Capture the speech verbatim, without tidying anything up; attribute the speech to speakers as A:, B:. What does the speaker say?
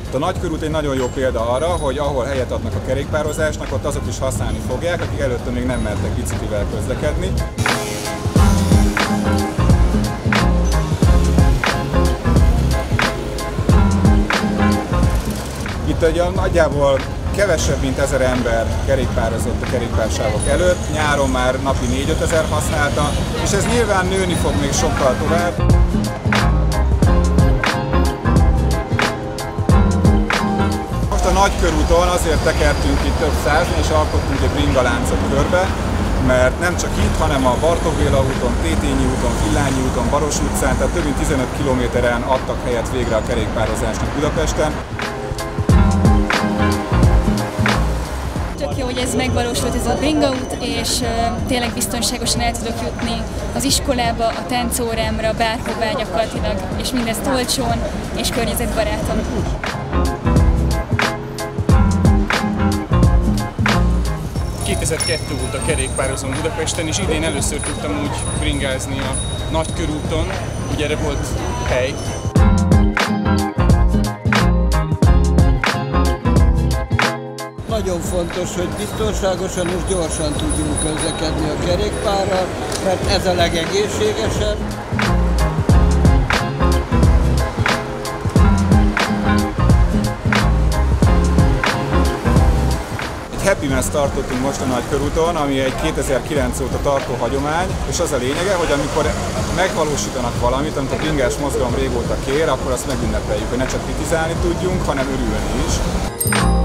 A: A Nagykörút egy nagyon jó példa arra, hogy ahol helyet adnak a kerékpározásnak, ott azok is használni fogják, akik előtte még nem mertek biciklivel közlekedni. Itt ugye nagyjából kevesebb, mint ezer ember kerékpározott a kerékpársávok előtt, nyáron már napi négy-ötezer használta, és ez nyilván nőni fog még sokkal tovább. Most a Nagykörúton azért tekertünk itt több százni, és alkottunk egy bringaláncot körbe, mert nem csak itt, hanem a Bartók Béla úton, Tétényi úton, Villányi úton, Baros utcán, tehát több mint tizenöt kilométeren adtak helyet végre a kerékpározásnak Budapesten.
B: Tök jó, hogy ez megvalósult, ez a bringaút, és uh, tényleg biztonságosan el tudok jutni az iskolába, a táncórámra, bárhová gyakorlatilag, és mindezt olcsón és környezetbarátan.
C: kétezer-kettő óta kerékpározom Budapesten, és idén először tudtam úgy bringázni a Nagykörúton, ugye erre volt hely.
D: Nagyon fontos, hogy biztonságosan és gyorsan tudjunk közlekedni a kerékpárral, mert ez a legegészségesebb.
A: Happy Mass tartottunk most a Nagykörúton, ami egy kétezer-kilenc óta tartó hagyomány, és az a lényege, hogy amikor megvalósítanak valamit, amit a bringás mozgalom régóta kér, akkor azt megünnepeljük, hogy ne csak kritizálni tudjunk, hanem örülni is.